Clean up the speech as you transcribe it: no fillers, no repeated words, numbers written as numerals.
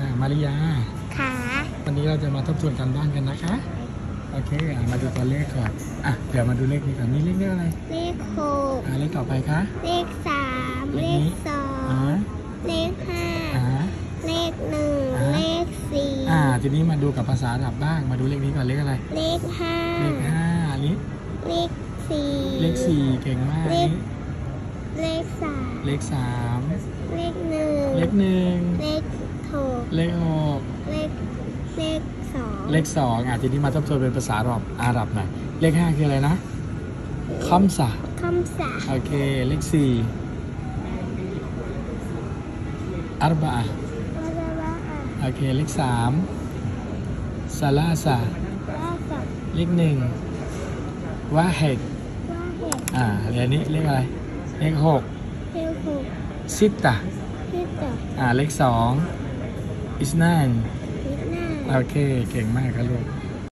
มาริยาค่ะวันนี้เราจะมาทบทวนการบ้านกันนะคะโอเคมาดูตัวเลขก่อนเดี๋ยวมาดูเลขนี้ก่อนนี่เลขอะไรเลขหกเลขต่อไปคะเลขสามเลขสองเลขห้าเลขหนึ่งเลขสี่ทีนี้มาดูกับภาษาอาหรับบ้างมาดูเลขนี้ก่อนเลขอะไรเลขห้าอันนี้เลขสี่เก่งมากเลขสามเลขหนึ่งเลขหกเลขสองทีนี้มาทบทวนเป็นภาษาอาหรับหน่อยเลขห้าคืออะไรนะคัมซะโอเคเลขสี่อัรบะโอเคเลขสามซาลาซาเลขหนึ่งวาเฮดเดี๋ยวนี้เลขอะไรเลขหกซิตตาเลขสองอิสนานโอเคเก่งมากครับลูก